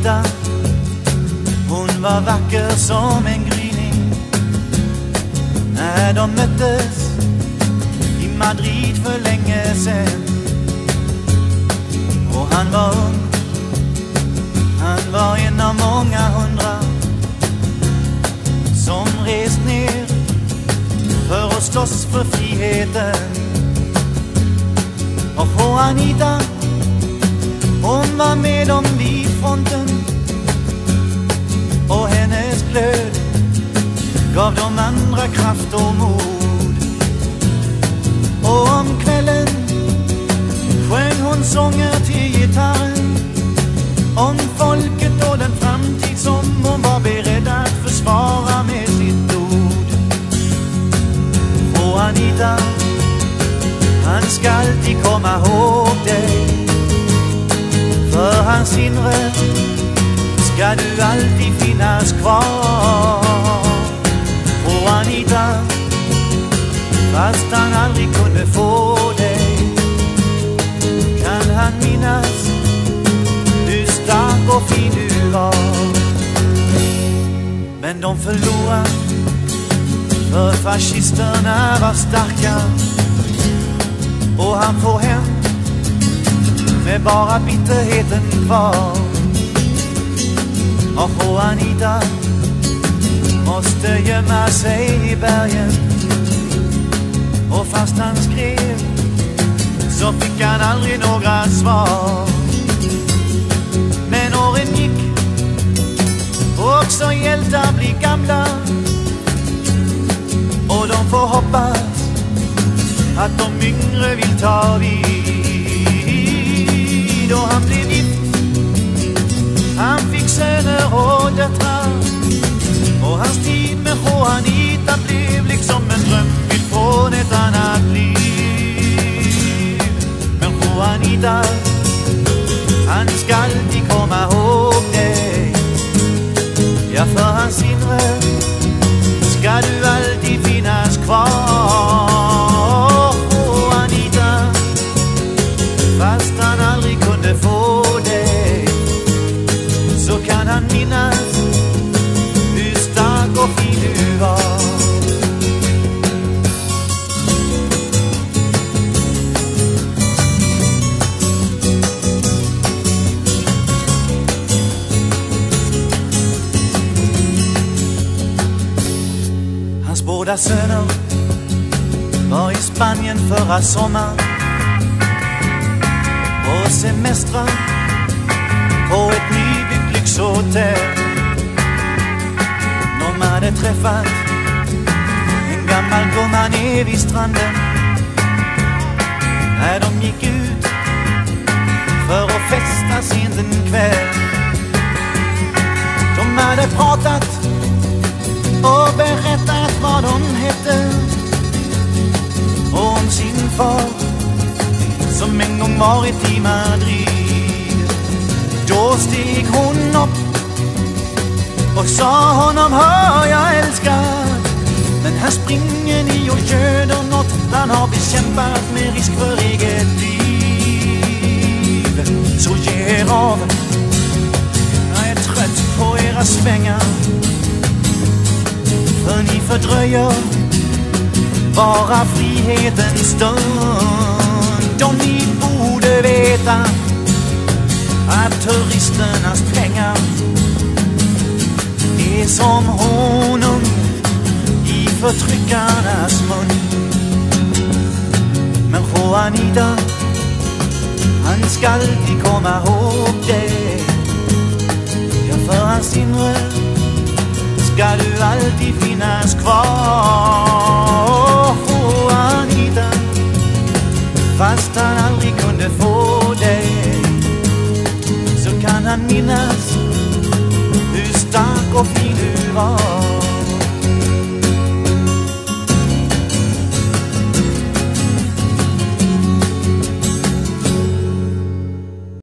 Juanita, hon var vacker som en gryning. När de möttes i Madrid för länge sedan. Och han var ung, han var en av många hundra som rest ner för att slåss för friheten. Och Juanita, hon var med dem vid fronten, och hennes glöd gav de andra kraft och mod. Och om kvällen sjöng hon sånger till gitarren om folket och den framtid som hon var beredd att försvara med sitt ord. Juanita, han ska alltid komma ihåg dig. För hans inre ska du alltid finnas kvar. Juanita, fast han aldrig kunde få dig, kan han minnas hur stark och fin du var. Men de förlorade, för fascisterna var starka. Och han får hem med bara bitterheten kvar. Och Juanita måste gömma sig i bergen. Och fast han skrev så fick han aldrig några svar. Men åren gick, och också hjältar blir gamla. Och de får hoppas att de yngre vill ta vid. Och han blev gift, han fick söner och döttrar. Och hans tid med Juanita blev liksom en drömbild från ett annat liv. Men Juanita, han ska alltid komma ihåg dig. Ja, för hans inre ska du alltid finnas kvar. Juanita, fast han aldrig kunde få dig, så kan han minnas hur stark och fin du var. Hans båda söner var i Spanien förra sommar och semestrar på ett nybyggt lyxhotell. De hade träffat en gammal gumma ner vid stranden när de gick ut för att festa sent en kväll. De hade pratat och berättat vad de hette och om sin far som en gång varit i Madrid. Då steg hon upp och sa honom: hör, jag älskar, men här springer ni och göder något han har bekämpat med risk för eget liv. Så ge er av, jag är trött på era svängar, för ni fördröjer bara frihetens stund. Och ni borde veta att turisternas pengar är som honung i förtryckarnas mun. Men Juanita, han ska alltid komma ihåg dig. Ja, för hans inre ska du alltid finnas kvar. Juanita, fast han aldrig kunde få dig, så kan han minnas hur stark och fin du var.